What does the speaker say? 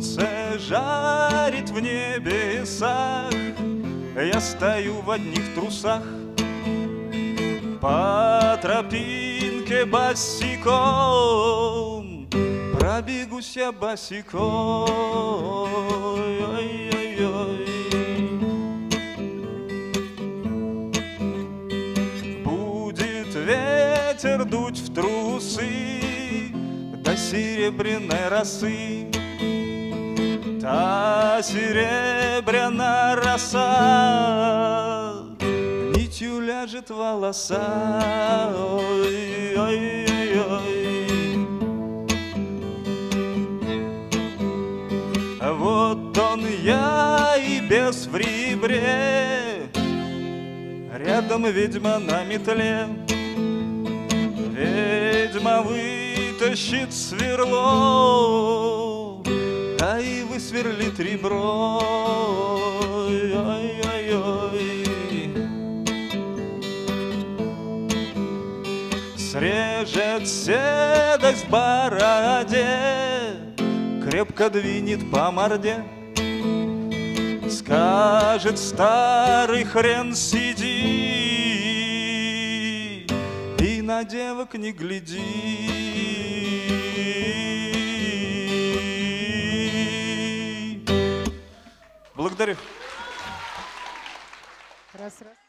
солнце жарит в небесах, я стою в одних трусах по тропинке босиком, пробегусь я босиком. Ой-ой-ой. Будет ветер дуть в трусы до серебряной росы, та серебряная роса нитью ляжет в волоса. Ой-ой-ой. Вот он я и бес в ребре, рядом ведьма на метле. Ведьма вытащит сверло, да и высверлит ребро. Ой-ой-ой. Срежет седость в бороде, крепко двинет по морде. Скажет: старый хрен, сиди и на девок не гляди. Благодарю. Раз.